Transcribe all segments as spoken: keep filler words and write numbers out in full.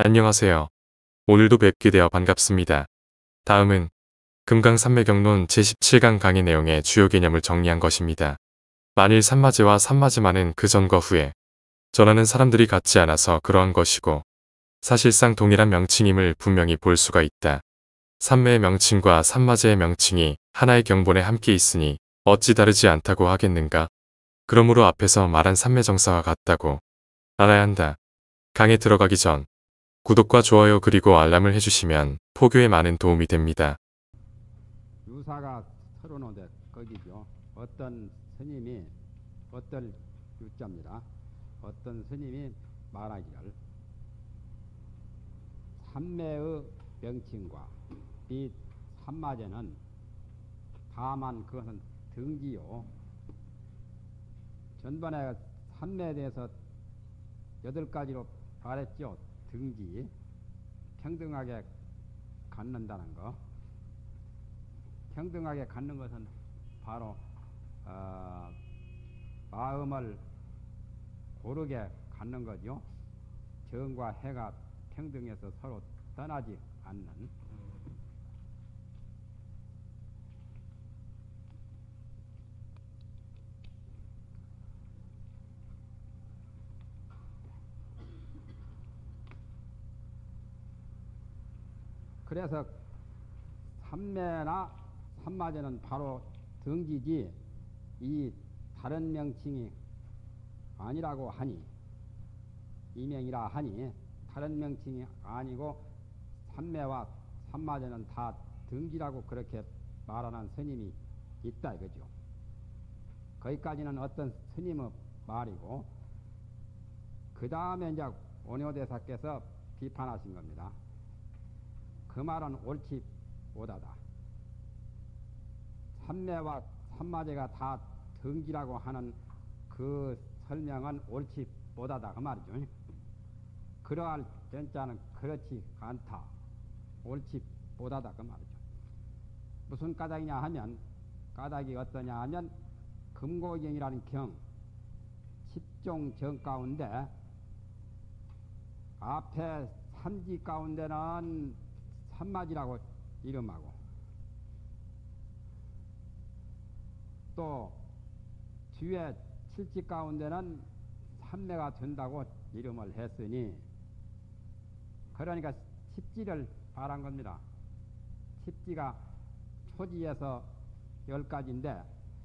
안녕하세요. 오늘도 뵙게 되어 반갑습니다. 다음은 금강산매경론 제십칠 강 강의 내용의 주요 개념을 정리한 것입니다. 만일 산마제와 산마제만은 그 전과 후에 전하는 사람들이 같지 않아서 그러한 것이고 사실상 동일한 명칭임을 분명히 볼 수가 있다. 산매의 명칭과 산마제의 명칭이 하나의 경본에 함께 있으니 어찌 다르지 않다고 하겠는가? 그러므로 앞에서 말한 산매정사와 같다고 알아야 한다. 강에 들어가기 전 구독과 좋아요 그리고 알람을 해주시면 포교에 많은 도움이 됩니다. 유사가 서론인데 거기죠. 어떤 스님이 어떤 유자입니다. 어떤 스님이 말하기를 산매의 명칭과 이 산마제는 다만 그것은 등기요. 전번에 산매에 대해서 여덟 가지로 말했죠. 등기, 평등하게 갖는다는 거. 평등하게 갖는 것은 바로 어, 마음을 고르게 갖는 거죠. 정과 해가 평등해서 서로 떠나지 않는. 그래서 산매나 산마제는 바로 등기지 이 다른 명칭이 아니라고 하니 이명이라 하니 다른 명칭이 아니고 산매와 산마제는 다 등기라고 그렇게 말하는 스님이 있다 이거죠. 거기까지는 어떤 스님의 말이고 그 다음에 이제 원효대사께서 비판하신 겁니다. 그 말은 옳지 못하다. 산매와 산마제가 다 등기라고 하는 그 설명은 옳지 못하다 그 말이죠. 그러할 전자는 그렇지 않다. 옳지 못하다 그 말이죠. 무슨 까닭이냐 하면 까닭이 어떠냐 하면 금고경이라는 경 십종 정 가운데 앞에 삼지 가운데는 산마지라고 이름하고 또 뒤에 칠지 가운데는 산매가 된다고 이름을 했으니 그러니까 십지를 말한 겁니다. 십지가 초지에서 열 가지인데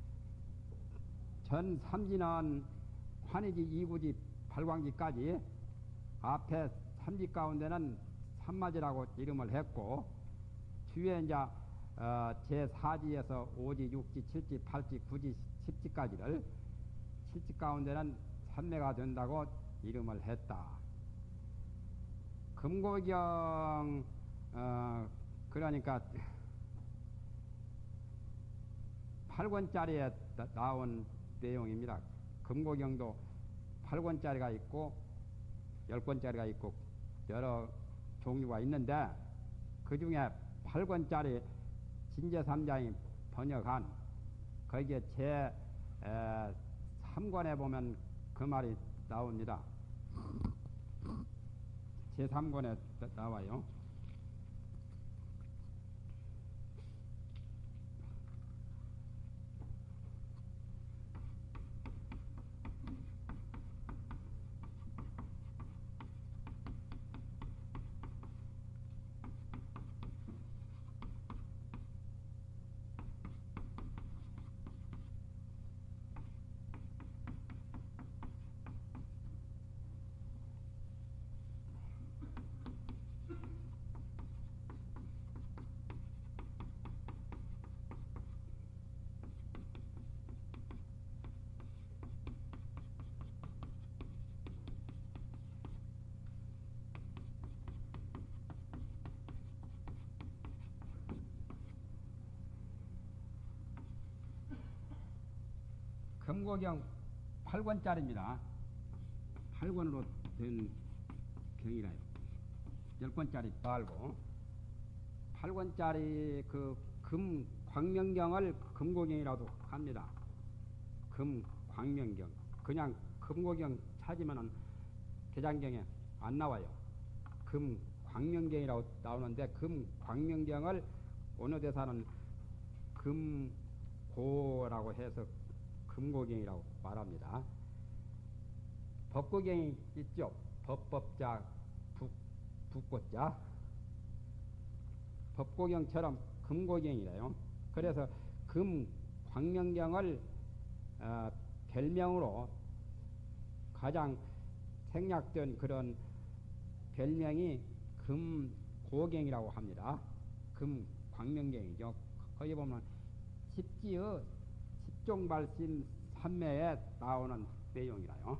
전 삼지는 환희지, 이구지, 발광지까지 앞에 삼지 가운데는 산마지라고 이름을 했고 뒤에 이제 어, 제사지에서 오지, 육지, 칠지, 팔지, 구지, 십지까지를 칠지 가운데는 산매가 된다고 이름을 했다. 금고경 어, 그러니까 팔 권짜리에 나온 내용입니다. 금고경도 팔 권짜리가 있고 십 권짜리가 있고 여러 종류가 있는데 그 중에 팔 권짜리 진제삼장이 번역한 거기에 제 삼 권에 보면 그 말이 나옵니다. 제삼 권에 나와요. 금고경 팔 권짜리입니다. 팔 권으로 된 경이라요. 십 권짜리 말고 팔 권짜리 그 금 광명경을 금고경이라도 합니다. 금 광명경. 그냥 금고경 찾으면은 대장경에 안 나와요. 그 금 광명경이라고 나오는데 금 광명경을 어느 대사는 금고라고 해서 금고경이라고 말합니다. 법고경이 있죠. 법법자 북, 북고자 법고경처럼 금고경이래요. 그래서 금 광명경을 어, 별명으로 가장 생략된 그런 별명이 금고경이라고 합니다. 금 광명경이죠. 거기 보면 십지의 십종발신 삼매에 나오는 내용이라요.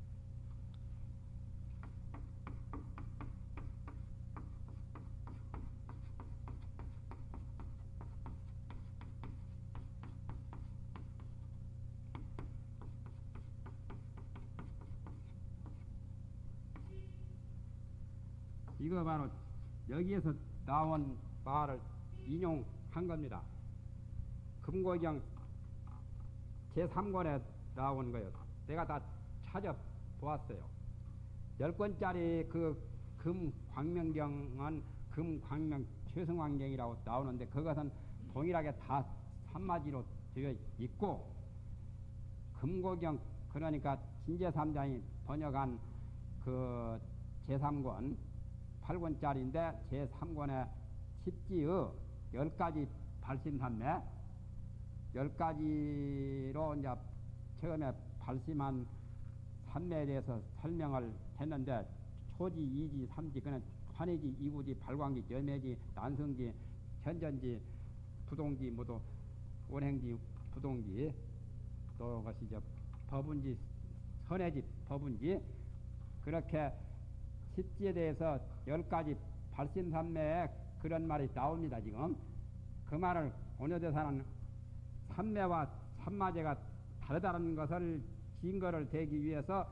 이거 바로 여기에서 나온 말을 인용한 겁니다. 금고경 제삼 권에 나온 거예요. 내가 다 찾아보았어요. 열 권짜리 그 금광명경은 금광명 최승환경이라고 나오는데 그것은 동일하게 다 삼마디로 되어 있고 금고경 그러니까 진제삼장이 번역한 그 제삼 권 팔 권짜리인데 제삼 권에 십지의 열 가지 발심산매 열 가지로 이제 처음에 발심한 산매에 대해서 설명을 했는데 초지, 이지, 삼지, 그는 환희지, 이구지, 발광지, 열매지, 난성지, 현전지, 부동지, 모두 원행지, 부동지, 또 것이 이제 법운지, 선해지, 법운지 그렇게 십지에 대해서 열 가지 발심산매에 그런 말이 나옵니다. 지금 그 말을 오늘 대사는 삼매와 삼마제가 다르다는 것을 증거를 대기 위해서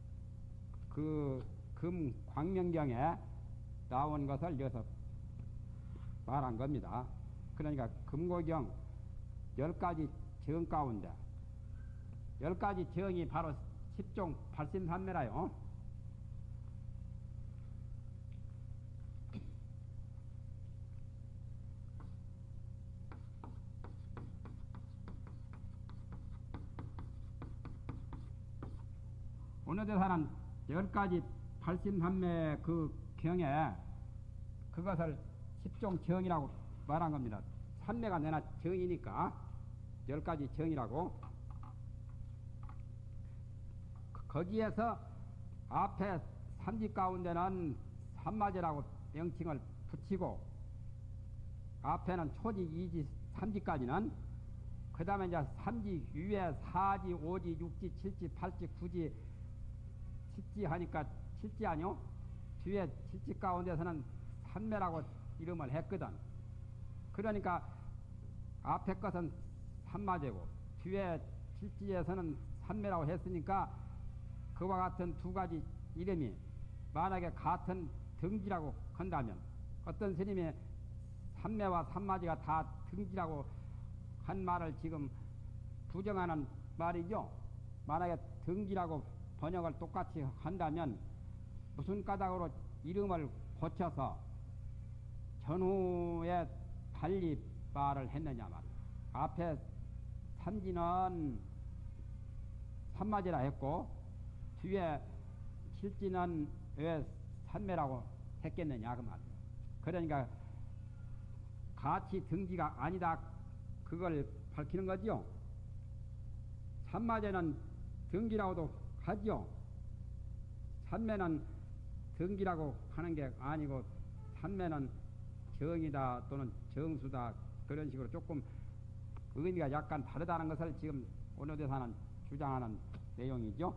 그 금 광명경에 나온 것을 여기서 말한 겁니다. 그러니까 금고경 열 가지 정 가운데 열 가지 정이 바로 십종 발심산매라요. 어느 대사는 열 가지 발심산매 그 경에 그것을 십종 정이라고 말한 겁니다. 산매가 내나 정이니까 열 가지 정이라고. 거기에서 앞에 삼지 가운데는 삼마제라고 명칭을 붙이고 앞에는 초지, 이지, 삼지까지는 그 다음에 이제 삼지 위에 사지, 오지, 육지, 칠지, 팔지, 구지, 칠지 하니까 칠지 아니요? 뒤에 칠지 가운데서는 삼매라고 이름을 했거든. 그러니까 앞에 것은 삼마제고 뒤에 칠지에서는 삼매라고 했으니까 그와 같은 두 가지 이름이 만약에 같은 등지라고 한다면 어떤 스님이 삼매와 삼마제가 다 등지라고 한 말을 지금 부정하는 말이죠. 만약에 등지라고 번역을 똑같이 한다면 무슨 까닭으로 이름을 고쳐서 전후에 달리 말을 했느냐 말이야. 앞에 삼지는 삼마제라 했고 뒤에 칠지는 왜 삼매라고 했겠느냐 그 말이야. 그러니까 같이 등지가 아니다 그걸 밝히는 거죠. 삼마제는 등지라고도 하죠. 삼매는 등기라고 하는 게 아니고 삼매는 정이다 또는 정수다 그런 식으로 조금 의미가 약간 다르다는 것을 지금 오늘 대사는 주장하는 내용이죠.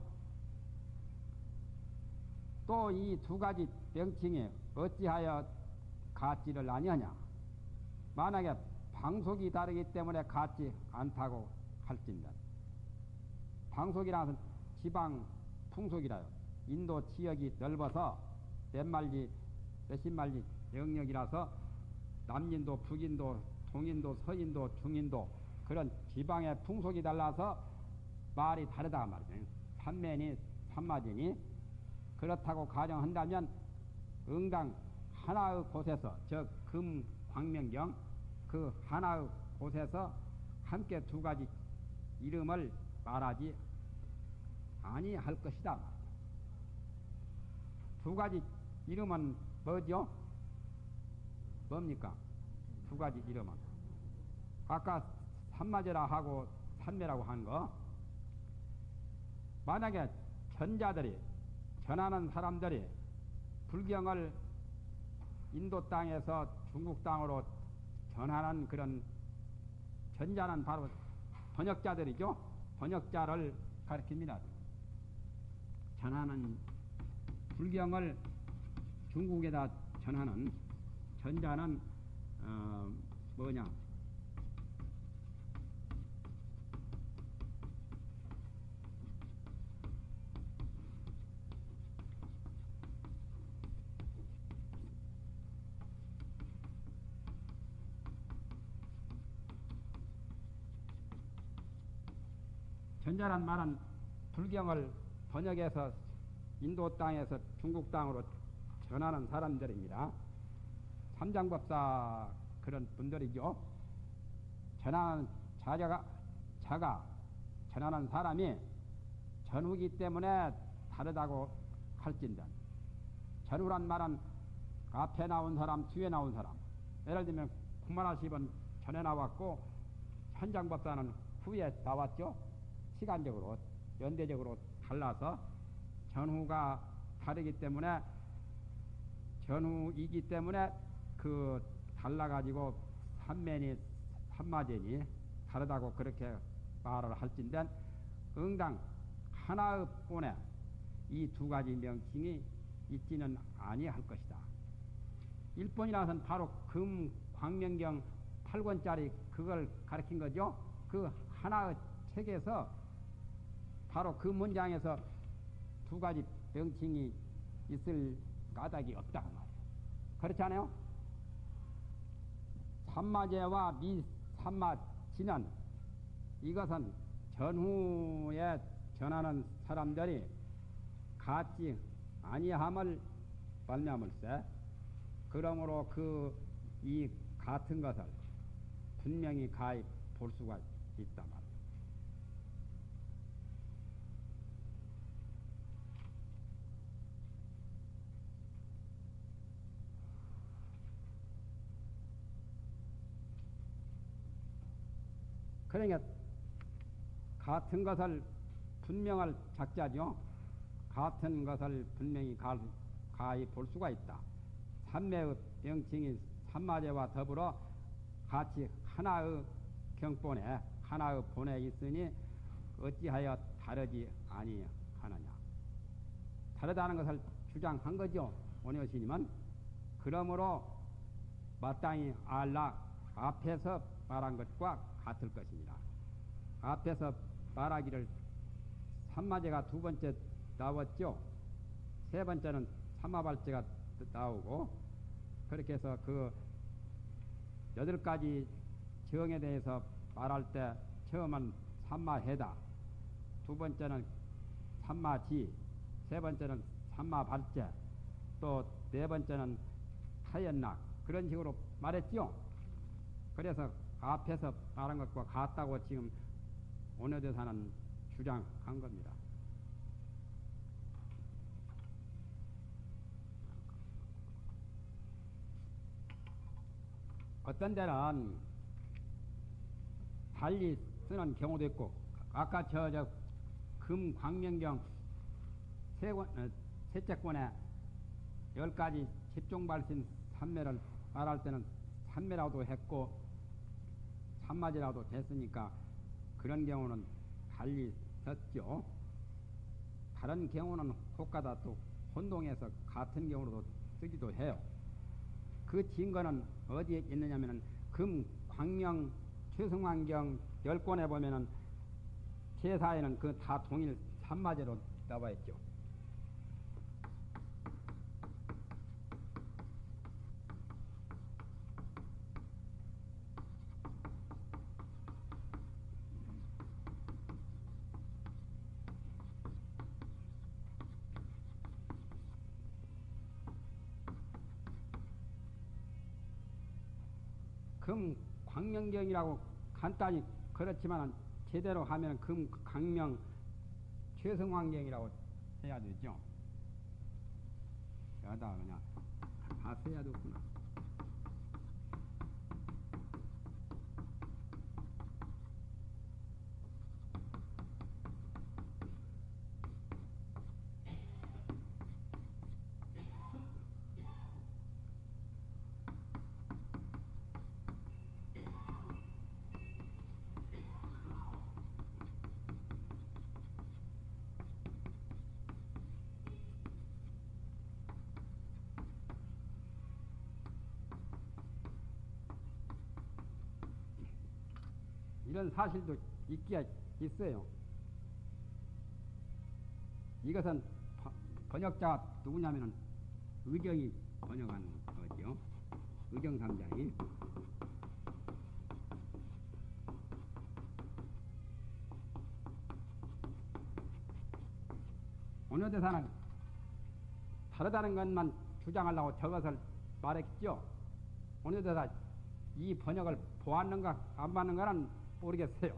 또 이 두 가지 명칭이 어찌하여 같지를 아니하냐. 만약에 방속이 다르기 때문에 같지 않다고 할진다. 방속이라는 것은 지방 풍속이라요. 인도 지역이 넓어서 몇 말리 몇십 말리 영역이라서 남인도 북인도 동인도 서인도 중인도 그런 지방의 풍속이 달라서 말이 다르다 말이에요. 삼매니 삼마제니 그렇다고 가정한다면 응당 하나의 곳에서 저 금 광명경 그 하나의 곳에서 함께 두 가지 이름을 말하지 아니할 것이다. 두 가지 이름은 뭐죠? 뭡니까? 두 가지 이름은 아까 삼마제라 하고 삼매라고 한 거. 만약에 전자들이 전하는 사람들이 불경을 인도 땅에서 중국 땅으로 전하는 그런 전자는 바로 번역자들이죠. 번역자를 가리킵니다. 전하는 불경을 중국에다 전하는 전자는 어, 뭐냐? 전자란 말은 불경을 번역해서 인도 땅에서 중국 땅으로 전하는 사람들입니다. 삼장법사 그런 분들이죠. 전하는 자자가 자가 전하는 사람이 전후기 때문에 다르다고 할진다. 전후란 말은 앞에 나온 사람, 뒤에 나온 사람. 예를 들면 구만하십은 전에 나왔고 현장법사는 후에 나왔죠. 시간적으로 연대적으로 달라서 전후가 다르기 때문에 전후이기 때문에 그 달라가지고 삼매니 삼마제니 다르다고 그렇게 말을 할진데 응당 하나의 본에 이 두 가지 명칭이 있지는 아니할 것이다. 일본이라서는 바로 금 광명경 팔 권짜리 그걸 가르친 거죠. 그 하나의 책에서 바로 그 문장에서 두 가지 명칭이 있을 까닭이 없다 그 말이에요. 그렇지 않아요? 삼마제와 미삼마지는 이것은 전후에 전하는 사람들이 같지 아니함을 말미암을세. 그러므로 그 이 같은 것을 분명히 가히 볼 수가 있다 말이에요. 그러니까 같은 것을 분명할 작자죠. 같은 것을 분명히 가, 가히 볼 수가 있다. 삼매의 명칭인 삼마제와 더불어 같이 하나의 경본에 하나의 본에 있으니 어찌하여 다르지 아니하느냐. 다르다는 것을 주장한 거죠. 원효스님은. 그러므로 마땅히 알라 앞에서 말한 것과 같을 것입니다. 앞에서 말하기를 삼마제가 두 번째 나왔죠. 세 번째는 삼마발제가 나오고 그렇게 해서 그 여덟 가지 정에 대해서 말할 때 처음은 삼마해다, 두 번째는 삼마지, 세 번째는 삼마발제, 또 네 번째는 타연락 그런 식으로 말했죠. 그래서 앞에서 말한 것과 같다고 지금 원효대사는 주장한 겁니다. 어떤 데는 달리 쓰는 경우도 있고 아까 저 저 금광명경 세 권, 어, 셋째 권에 열 가지 집중발신 삼매를 말할 때는 삼매라도 했고 삼마제라도 됐으니까 그런 경우는 달리 썼죠. 다른 경우는 혹가다 또 혼동해서 같은 경우로도 쓰기도 해요. 그 증거는 어디에 있느냐면은 금 광명 최승환경 열 권에 보면은 제사에는 그 다 동일 삼마제로 나와 있죠. 금 광명경이라고 간단히 그렇지만 제대로 하면 금 광명 최성왕경이라고 해야 되죠. 여기다 그냥 다 써야 되구나. 이런 사실도 있기야 있어요. 이것은 번역자가 누구냐면은 의정이 번역한 거죠. 의정 삼장이. 어느 대사는 다르다는 것만 주장하려고 저것을 말했죠. 어느 대사 이 번역을 보았는가 안 봤는가는 모르겠어요.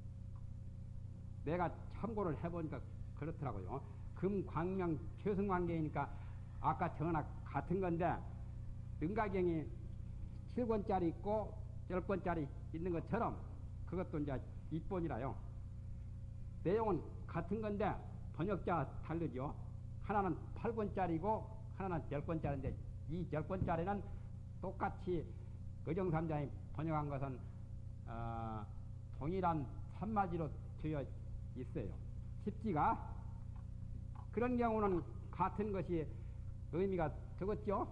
내가 참고를 해보니까 그렇더라고요. 금광명 최승관계이니까 아까 전화 같은 건데 능가경이 칠 권짜리 있고 십 권짜리 있는 것처럼 그것도 이제 입본이라요. 내용은 같은 건데 번역자가 다르죠. 하나는 팔 권짜리고 하나는 십 권짜리인데 이 십 권짜리는 똑같이 의정삼장이 번역한 것은 어, 동일한 산마지로 되어 있어요. 십지가. 그런 경우는 같은 것이 의미가 적었죠.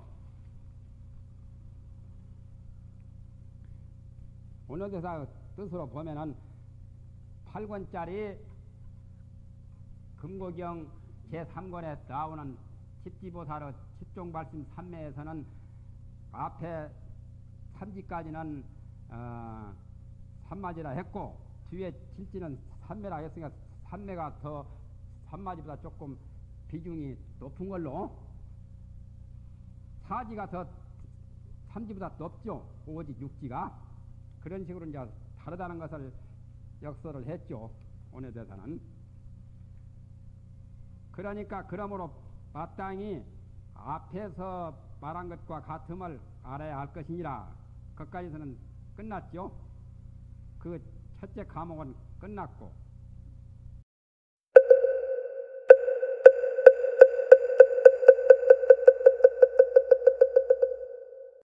오늘 대사 뜻으로 보면은 팔 권짜리 금고경 제삼 권에 나오는 십지보살의 십종발심 삼매에서는 앞에 삼지까지는 어, 삼마지라 했고 뒤에 칠지는 삼매라 했으니까 삼매가 더 삼마지보다 조금 비중이 높은 걸로 사지가 더 삼지보다 높죠. 오지 육지가. 그런 식으로 이제 다르다는 것을 역설을 했죠. 오늘 대사는. 그러니까 그러므로 마땅히 앞에서 말한 것과 같음을 알아야 할 것이니라. 거기까지서는 끝났죠. 그 첫째 과목은 끝났고